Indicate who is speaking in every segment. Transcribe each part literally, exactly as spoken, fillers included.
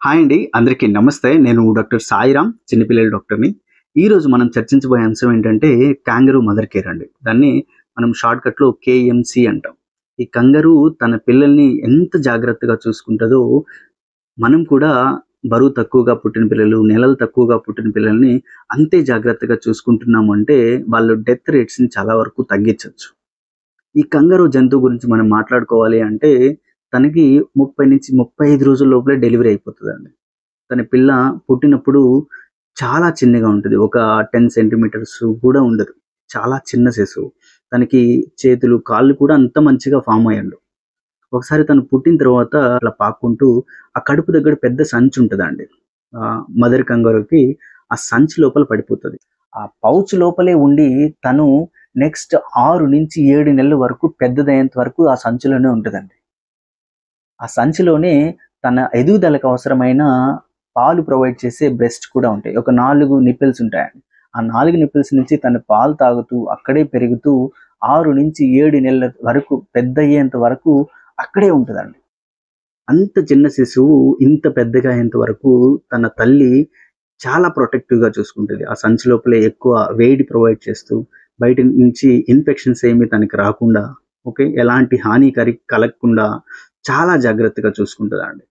Speaker 1: Hi అండి. అందరికీ నమస్తే. నేను డాక్టర్ సాయిరామ్, చిన్నపిల్లల డాక్టర్‌ని. ఈరోజు మనం చర్చించబోయే అంశం ఏంటంటే కాంగరూ మదర్ కేర్ అండి. దాన్ని మనం షార్ట్‌కట్‌లో కేఎంసీ అంటాం. ఈ కంగారూ తన పిల్లల్ని ఎంత జాగ్రత్తగా చూసుకుంటదో, మనం కూడా బరువు తక్కువగా పుట్టిన పిల్లలు, నెలలు తక్కువగా పుట్టిన పిల్లల్ని అంతే జాగ్రత్తగా చూసుకుంటున్నాము అంటే, వాళ్ళు డెత్ రేట్స్‌ని చాలా వరకు తగ్గించొచ్చు. ఈ కంగారూ జంతువు గురించి మనం మాట్లాడుకోవాలి అంటే, తనకి ముప్పై నుంచి ముప్పై ఐదు రోజుల లోపలే డెలివరీ అయిపోతదండి. తన పిల్ల పుట్టినప్పుడు చాలా చిన్నగా ఉంటది. ఒక పది సెంటీమీటర్స్ కూడా ఉండదు. చాలా చిన్న శిశువు. తనకి చేతులు, కాళ్ళు కూడా అంత మంచిగా ఫార్మ్ అయ్యుండవు. ఒకసారి తను పుట్టిన తర్వాత అట్లా పాక్కుంటూ ఆ కడుపు దగ్గర పెద్ద సంచి ఉంటదండి. ఆహ్, మదర్ కంగారూకి ఆ సంచి లోపల పడిపోతది. ఆ పౌచ్ లోపలే ఉండి తను నెక్స్ట్ ఆరు నుంచి ఏడు నెలల వరకు పెద్దదయ్యేంత వరకు ఆ సంచిలోనే ఉంటదండి. ఆ సంచిలోనే తన ఎదుగుదలకు అవసరమైన పాలు ప్రొవైడ్ చేసే బ్రెస్ట్ కూడా ఉంటాయి. ఒక నాలుగు నిప్పిల్స్ ఉంటాయండి. ఆ నాలుగు నిప్పిల్స్ నుంచి తను పాలు తాగుతూ, అక్కడే పెరుగుతూ ఆరు నుంచి ఏడు నెలల వరకు పెద్దయ్యేంత వరకు అక్కడే ఉంటదండి. అంత చిన్న శిశువు ఇంత పెద్దగా అయ్యేంత వరకు తన తల్లి చాలా ప్రొటెక్టివ్‌గా చూసుకుంటది. ఆ సంచి లోపలే ఎక్కువ వేడి ప్రొవైడ్ చేస్తూ, బయట నుంచి ఇన్ఫెక్షన్స్ ఏమి తనకి రాకుండా, ఓకే. ఎలాంటి హాని కరి కలగకుండా చాలా జాగ్రత్తగా చూసుకుంటదండి.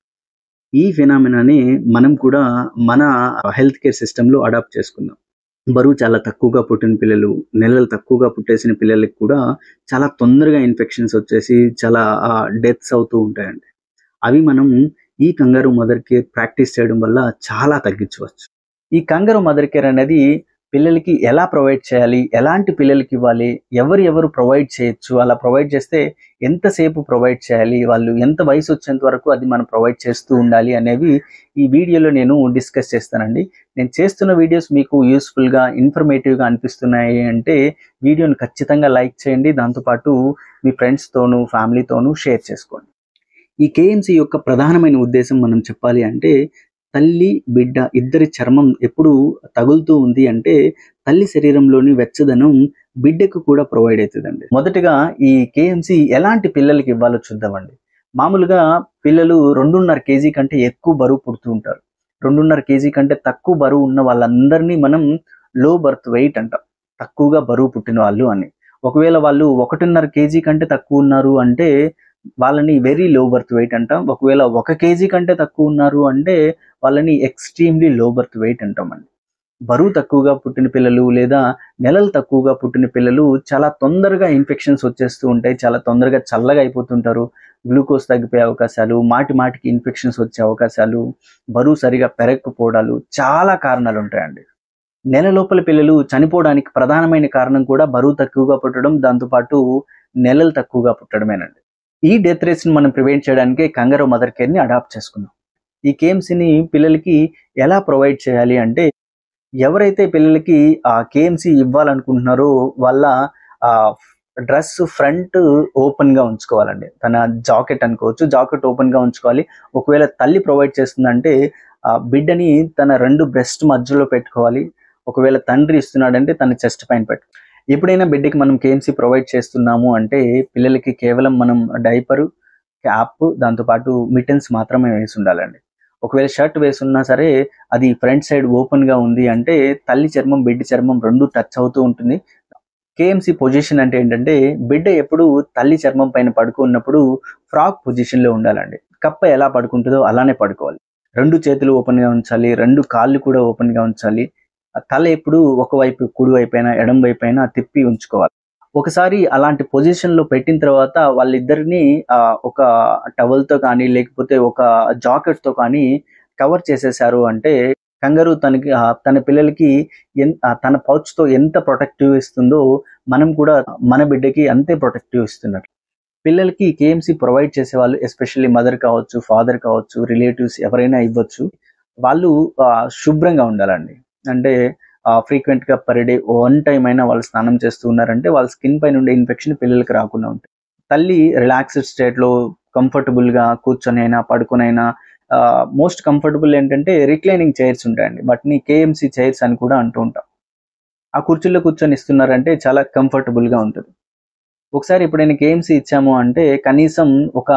Speaker 1: ఈ ఫినామినాని మనం కూడా మన హెల్త్ కేర్ సిస్టమ్‌లో అడాప్ట్ చేసుకున్నాం. బరువు చాలా తక్కువగా పుట్టిన పిల్లలు, నెలలు తక్కువగా పుట్టేసిన పిల్లలకి కూడా చాలా తొందరగా ఇన్ఫెక్షన్స్ వచ్చేసి చాలా ఆహ్, డెత్స్ అవుతూ ఉంటాయండి. అవి మనం ఈ కంగారు మదర్ కేర్ ప్రాక్టీస్ చేయడం వల్ల చాలా తగ్గించవచ్చు. ఈ కంగారు మదర్ కేర్ అనేది పిల్లలకి ఎలా ప్రొవైడ్ చేయాలి? ఎలాంటి పిల్లలకి ఇవ్వాలి? ఎవరు ఎవరు ప్రొవైడ్ చేయొచ్చు? అలా ప్రొవైడ్ చేస్తే ఎంతసేపు ప్రొవైడ్ చేయాలి? వాళ్ళు ఎంత వయసు వచ్చేంత వరకు అది మనం ప్రొవైడ్ చేస్తూ ఉండాలి అనేవి ఈ వీడియోలో నేను డిస్కస్ చేస్తానండి. నేను చేస్తున్న వీడియోస్ మీకు యూస్‌ఫుల్‌గా, ఇన్ఫర్మేటివ్‌గా అనిపిస్తున్నాయి అంటే వీడియోని ఖచ్చితంగా లైక్ చేయండి. దాంతో పాటు మీ ఫ్రెండ్స్‌తోనూ, ఫ్యామిలీతోనూ షేర్ చేసుకోండి. ఈ కేఎంసీ యొక్క ప్రధానమైన ఉద్దేశం మనం చెప్పాలి అంటే, తల్లి, బిడ్డ ఇద్దరి చర్మం ఎప్పుడు తగులుతూ ఉంది అంటే, తల్లి శరీరంలోని వెచ్చదనం బిడ్డకు కూడా ప్రొవైడ్ అయితదండి. మొదటగా ఈ కేఎంసీ ఎలాంటి పిల్లలకి ఇవ్వాలో చూద్దామండి. మామూలుగా పిల్లలు రెండున్నర కేజీ కంటే ఎక్కువ బరువు పుడుతూ ఉంటారు. రెండున్నర కేజీ కంటే తక్కువ బరువు ఉన్న వాళ్ళందరినీ మనం లో బర్త్ వెయిట్ అంటాం. తక్కువగా బరువు పుట్టిన వాళ్ళు అని. ఒకవేళ వాళ్ళు ఒకటిన్నర కేజీ కంటే తక్కువ ఉన్నారు అంటే వాళ్ళని వెరీ లో బర్త్ వెయిట్ అంటాం. ఒకవేళ ఒక కేజీ కంటే తక్కువ ఉన్నారు అంటే వాళ్ళని ఎక్స్‌ట్రీమ్‌లీ లో బర్త్ వెయిట్ అంటామండి. బరువు తక్కువగా పుట్టిన పిల్లలు లేదా నెలలు తక్కువగా పుట్టిన పిల్లలు చాలా తొందరగా ఇన్ఫెక్షన్స్ వచ్చేస్తూ ఉంటాయి. చాలా తొందరగా చల్లగా అయిపోతుంటారు. గ్లూకోజ్ తగ్గిపోయే అవకాశాలు, మాటి మాటికి ఇన్ఫెక్షన్స్ వచ్చే అవకాశాలు, బరువు సరిగా పెరగకపోవడాలు చాలా కారణాలు ఉంటాయండి. నెల లోపల పిల్లలు చనిపోవడానికి ప్రధానమైన కారణం కూడా బరువు తక్కువగా పుట్టడం, దాంతో పాటు నెలలు తక్కువగా పుట్టడమేనండి. ఈ డెత్ రేట్స్‌ని మనం ప్రివెంట్ చేయడానికే కంగారూ మదర్ కేర్‌ని అడాప్ట్ చేసుకున్నాం. ఈ కేఎంసీని పిల్లలకి ఎలా ప్రొవైడ్ చేయాలి అంటే, ఎవరైతే పిల్లలకి ఆ కేఎంసీ ఇవ్వాలనుకుంటున్నారో వాళ్ళ ఆహ్, డ్రెస్ ఫ్రంట్ ఓపెన్‌గా ఉంచుకోవాలండి. తన జాకెట్ అనుకోవచ్చు. జాకెట్ ఓపెన్‌గా ఉంచుకోవాలి. ఒకవేళ తల్లి ప్రొవైడ్ చేస్తుందంటే ఆహ్, బిడ్డని తన రెండు బ్రెస్ట్ మధ్యలో పెట్టుకోవాలి. ఒకవేళ తండ్రి ఇస్తున్నాడంటే తన చెస్ట్ పైన పెట్టు. ఎప్పుడైనా బిడ్డకి మనం కేఎంసీ ప్రొవైడ్ చేస్తున్నాము అంటే పిల్లలకి కేవలం మనం డైపరు, క్యాప్ దాంతో పాటు మిట్టెన్స్ మాత్రమే వేసుండాలండి. ఒకవేళ షర్ట్ వేసున్నా సరే అది ఫ్రంట్ సైడ్ ఓపెన్‌గా ఉంది అంటే తల్లి చర్మం, బిడ్డ చర్మం రెండు టచ్ అవుతూ ఉంటుంది. కేఎంసీ పొజిషన్ అంటే ఏంటంటే బిడ్డ ఎప్పుడు తల్లి చర్మం పైన పడుకున్నప్పుడు ఫ్రాక్ పొజిషన్‌లో ఉండాలండి. కప్ప ఎలా పడుకుంటుందో అలానే పడుకోవాలి. రెండు చేతులు ఓపెన్‌గా ఉంచాలి. రెండు కాళ్ళు కూడా ఓపెన్‌గా ఉంచాలి. ఆ తల ఎప్పుడు ఒకవైపు కుడి వైపైన, ఎడమ వైపైన తిప్పి ఉంచుకోవాలి. ఒకసారి అలాంటి పొజిషన్‌లో పెట్టిన తర్వాత వాళ్ళిద్దరిని ఆహ్, ఒక టవల్‌తో కానీ, లేకపోతే ఒక జాకెట్‌తో కానీ కవర్ చేసేసారు అంటే కంగారూ తనకి ఆహ్, తన పిల్లలకి ఎన్ ఆహ్, తన పౌచ్‌తో ఎంత ప్రొటెక్టివ్ ఇస్తుందో మనం కూడా మన బిడ్డకి అంతే ప్రొటెక్టివ్ ఇస్తున్నట్లు. పిల్లలకి కేఎంసీ ప్రొవైడ్ చేసేవాళ్ళు ఎస్పెషల్లీ మదర్ కావచ్చు, ఫాదర్ కావచ్చు, రిలేటివ్స్ ఎవరైనా ఇవ్వచ్చు. వాళ్ళు ఆహ్, శుభ్రంగా ఉండాలండి. అంటే ఆహ్, ఫ్రీక్వెంట్‌గా పర్ డే వన్ టైమ్ అయినా వాళ్ళు స్నానం చేస్తూ ఉన్నారంటే వాళ్ళ స్కిన్ పైన ఉండే ఇన్ఫెక్షన్ పిల్లలకి రాకుండా ఉంటాయి. తల్లి రిలాక్స్డ్ స్టేట్‌లో కంఫర్టబుల్‌గా కూర్చొనైనా, పడుకొనైనా ఆహ్, మోస్ట్ కంఫర్టబుల్ ఏంటంటే రిక్లైనింగ్ చైర్స్ ఉంటాయండి. వాటిని కేఎంసీ చైర్స్ అని కూడా అంటూ ఉంటాం. ఆ కుర్చీలో కూర్చొని ఇస్తున్నారంటే చాలా కంఫర్టబుల్‌గా ఉంటది. ఒకసారి ఎప్పుడైనా కేఎంసీ ఇచ్చాము అంటే కనీసం ఒక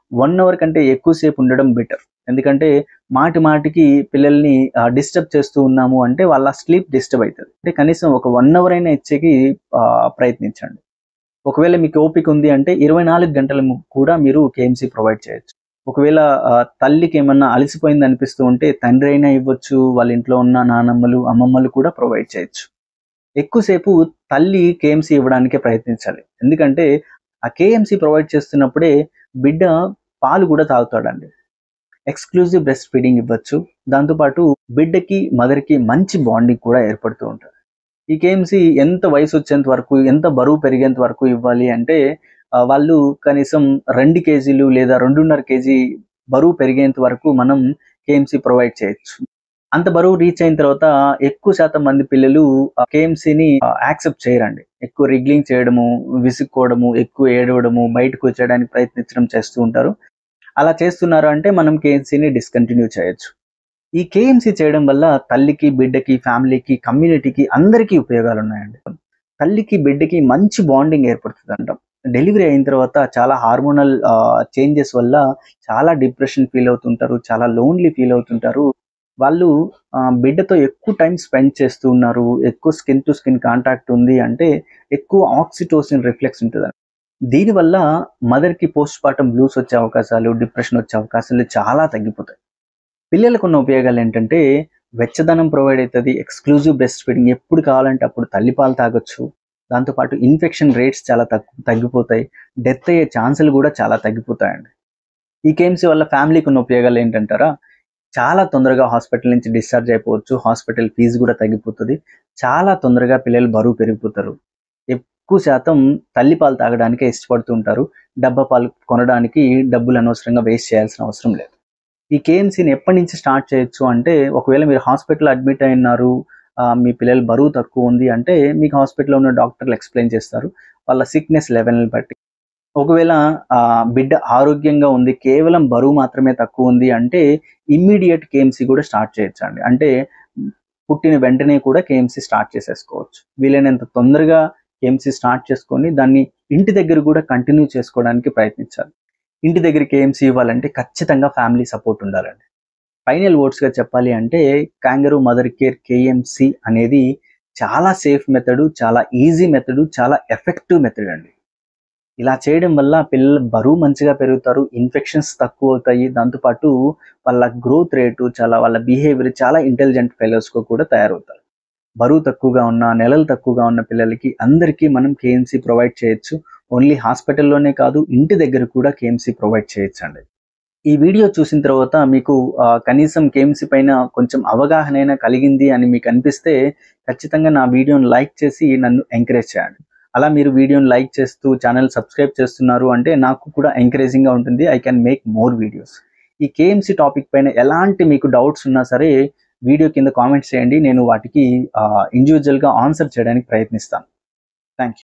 Speaker 1: వన్ అవర్ కంటే ఎక్కువసేపు ఉండడం బెటర్. ఎందుకంటే మాటి మాటికి పిల్లల్ని డిస్టర్బ్ చేస్తూ ఉన్నాము అంటే వాళ్ళ స్లీప్ డిస్టర్బ్ అవుతుంది. అంటే కనీసం ఒక వన్ అవర్ అయినా ఇచ్చేకి ప్రయత్నించండి. ఒకవేళ మీకు ఓపిక ఉంది అంటే ఇరవై నాలుగు గంటలు కూడా మీరు కేఎంసీ ప్రొవైడ్ చేయొచ్చు. ఒకవేళ తల్లికి ఏమన్నా అలసిపోయింది అనిపిస్తూ ఉంటే తండ్రి అయినా ఇవ్వచ్చు, వాళ్ళ ఇంట్లో ఉన్న నానమ్మలు అమ్మమ్మలు కూడా ప్రొవైడ్ చేయొచ్చు. ఎక్కువసేపు తల్లి కేఎంసీ ఇవ్వడానికే ప్రయత్నించాలి. ఎందుకంటే ఆ కేఎంసీ ప్రొవైడ్ చేస్తున్నప్పుడే బిడ్డ పాలు కూడా తాగుతాడండి. ఎక్స్క్లూజివ్ బ్రెస్ట్ ఫీడింగ్ ఇవ్వచ్చు. దాంతోపాటు బిడ్డకి మదర్కి మంచి బాండింగ్ కూడా ఏర్పడుతూ ఉంటుంది. ఈ కేఎంసీ ఎంత వయసు వచ్చేంత వరకు, ఎంత బరువు పెరిగేంత వరకు ఇవ్వాలి అంటే వాళ్ళు కనీసం రెండు కేజీలు లేదా రెండున్నర కేజీ బరువు పెరిగేంత వరకు మనం కేఎంసీ ప్రొవైడ్ చేయొచ్చు. అంత బరువు రీచ్ అయిన తర్వాత ఎక్కువ శాతం మంది పిల్లలు కేఎంసీని యాక్సెప్ట్ చేయరండి. ఎక్కువ రిగ్లింగ్ చేయడము, విసుక్కోవడము, ఎక్కువ ఏడవడము, బయటకు వచ్చేయడానికి ప్రయత్నించడం చేస్తూ ఉంటారు. అలా చేస్తున్నారు అంటే మనం కేఎంసీని డిస్కంటిన్యూ చేయొచ్చు. ఈ కేఎంసీ చేయడం వల్ల తల్లికి, బిడ్డకి, ఫ్యామిలీకి, కమ్యూనిటీకి అందరికీ ఉపయోగాలు ఉన్నాయండి. తల్లికి, బిడ్డకి మంచి బాండింగ్ ఏర్పడుతుంది అంటాం. డెలివరీ అయిన తర్వాత చాలా హార్మోనల్ చేంజెస్ వల్ల చాలా డిప్రెషన్ ఫీల్ అవుతుంటారు, చాలా లోన్లీ ఫీల్ అవుతుంటారు. వాళ్ళు బిడ్డతో ఎక్కువ టైం స్పెండ్ చేస్తూ ఉన్నారు, ఎక్కువ స్కిన్ టు స్కిన్ కాంటాక్ట్ ఉంది అంటే ఎక్కువ ఆక్సిటోసిన్ రిఫ్లెక్స్ ఉంటుంది. దీనివల్ల మదర్కి పోస్ట్ పార్టం బ్లూస్ వచ్చే అవకాశాలు, డిప్రెషన్ వచ్చే అవకాశాలు చాలా తగ్గిపోతాయి. పిల్లలకు ఉన్న ఉపయోగాలు ఏంటంటే వెచ్చదనం ప్రొవైడ్ అవుతుంది, ఎక్స్క్లూజివ్ బ్రెస్ట్ ఫీడింగ్ ఎప్పుడు కావాలంటే అప్పుడు తల్లిపాలు తాగొచ్చు. దాంతోపాటు ఇన్ఫెక్షన్ రేట్స్ చాలా తగ్గు తగ్గిపోతాయి డెత్ అయ్యే ఛాన్సులు కూడా చాలా తగ్గిపోతాయండి. ఈ కేఎంసీ వల్ల ఫ్యామిలీకి ఉన్న ఉపయోగాలు ఏంటంటారా, చాలా తొందరగా హాస్పిటల్ నుంచి డిశ్చార్జ్ అయిపోవచ్చు, హాస్పిటల్ ఫీజు కూడా తగ్గిపోతుంది, చాలా తొందరగా పిల్లలు బరువు పెరిగిపోతారు, ఎక్కువ శాతం తల్లిపాలు తాగడానికే ఇష్టపడుతూ ఉంటారు, డబ్బా పాలు కొనడానికి డబ్బులు అనవసరంగా వేస్ట్ చేయాల్సిన అవసరం లేదు. ఈ కేఎంసీని ఎప్పటి నుంచి స్టార్ట్ చేయొచ్చు అంటే ఒకవేళ మీరు హాస్పిటల్ అడ్మిట్ అయినారు, మీ పిల్లలు బరువు తక్కువ ఉంది అంటే మీకు హాస్పిటల్లో ఉన్న డాక్టర్లు ఎక్స్ప్లెయిన్ చేస్తారు వాళ్ళ సిక్నెస్ లెవెల్ని బట్టి. ఒకవేళ బిడ్డ ఆరోగ్యంగా ఉంది, కేవలం బరువు మాత్రమే తక్కువ ఉంది అంటే ఇమ్మీడియట్ కేఎంసీ కూడా స్టార్ట్ చేయొచ్చు అండి. అంటే పుట్టిన వెంటనే కూడా కేఎంసీ స్టార్ట్ చేసేసుకోవచ్చు. వీలైనంత తొందరగా కేఎంసీ స్టార్ట్ చేసుకొని దాన్ని ఇంటి దగ్గర కూడా కంటిన్యూ చేసుకోవడానికి ప్రయత్నించాలి. ఇంటి దగ్గర కేఎంసీ ఇవ్వాలంటే ఖచ్చితంగా ఫ్యామిలీ సపోర్ట్ ఉండాలండి. ఫైనల్ వర్డ్స్గా చెప్పాలి అంటే కాంగరూ మదర్ కేర్ కేఎంసీ అనేది చాలా సేఫ్ మెథడు, చాలా ఈజీ మెథడు, చాలా ఎఫెక్టివ్ మెథడ్ అండి. ఇలా చేయడం వల్ల పిల్లలు బరువు మంచిగా పెరుగుతారు, ఇన్ఫెక్షన్స్ తక్కువ అవుతాయి, దాంతోపాటు వాళ్ళ గ్రోత్ రేటు చాలా, వాళ్ళ బిహేవియర్ చాలా ఇంటెలిజెంట్ ఫెలోస్గా కూడా తయారవుతారు. బరువు తక్కువగా ఉన్న, నెలలు తక్కువగా ఉన్న పిల్లలకి అందరికీ మనం కేఎంసీ ప్రొవైడ్ చేయొచ్చు. ఓన్లీ హాస్పిటల్లోనే కాదు, ఇంటి దగ్గర కూడా కేఎంసీ ప్రొవైడ్ చేయొచ్చు అండి. ఈ వీడియో చూసిన తర్వాత మీకు కనీసం కేఎంసీ పైన కొంచెం అవగాహన అయినా కలిగింది అని మీకు అనిపిస్తే ఖచ్చితంగా నా వీడియోని లైక్ చేసి నన్ను ఎంకరేజ్ చేయండి. అలా మీరు వీడియోని లైక్ చేస్తూ ఛానల్ సబ్స్క్రైబ్ చేస్తున్నారు అంటే నాకు కూడా ఎంకరేజింగ్గా ఉంటుంది. I can make more videos. ఈ కేఎంసీ టాపిక్ పైన ఎలాంటి మీకు డౌట్స్ ఉన్నా సరే వీడియో కింద కామెంట్స్ చేయండి, నేను వాటికి ఇండివిజువల్గా ఆన్సర్ చేయడానికి ప్రయత్నిస్తాను. Thank you.